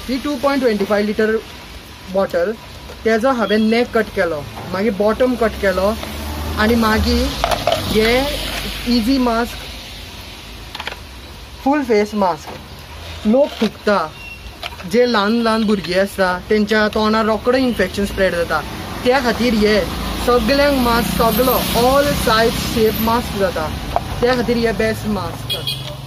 ही 2.25 litre bottle तेजो हांवें neck cut केलो, मागीर बॉटम कट केलो आनी मागीर हे easy mask full face mask लोक थुकता, जे ल्हान ल्हान भुरगीं आसता तेंच्या तोंडार रोकडो इन्फेक्शन स्प्रेड जाता, त्या खातीर हे सगळ्यांक मास्क सगळो ऑल सायज शेप मास्क जाता, त्या खातीर हे बेस्ट मास्क.